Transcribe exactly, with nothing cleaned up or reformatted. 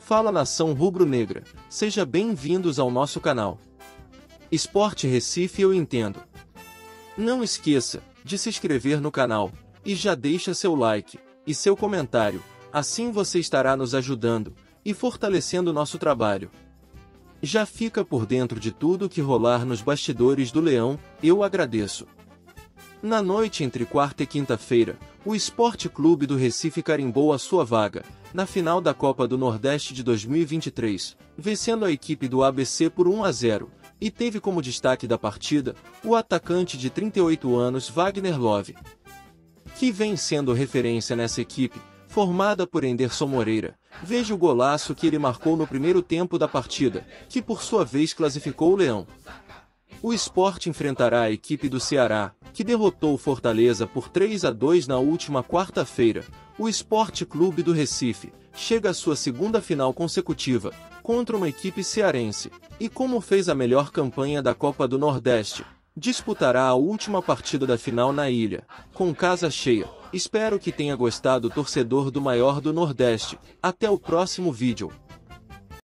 Fala nação rubro-negra, seja bem-vindos ao nosso canal. Esporte Recife eu entendo. Não esqueça de se inscrever no canal, e já deixa seu like, e seu comentário, assim você estará nos ajudando, e fortalecendo nosso trabalho. Já fica por dentro de tudo que rolar nos bastidores do Leão, eu agradeço. Na noite entre quarta e quinta-feira, o Sport Clube do Recife carimbou a sua vaga, na final da Copa do Nordeste de dois mil e vinte e três, vencendo a equipe do A B C por um a zero, e teve como destaque da partida, o atacante de trinta e oito anos Wagner Love, que vem sendo referência nessa equipe, formada por Henderson Moreira. Veja o golaço que ele marcou no primeiro tempo da partida, que por sua vez classificou o Leão. O Sport enfrentará a equipe do Ceará, que derrotou o Fortaleza por três a dois na última quarta-feira. O Sport Clube do Recife chega à sua segunda final consecutiva, contra uma equipe cearense, e como fez a melhor campanha da Copa do Nordeste, disputará a última partida da final na ilha, com casa cheia. Espero que tenha gostado, torcedor do maior do Nordeste. Até o próximo vídeo.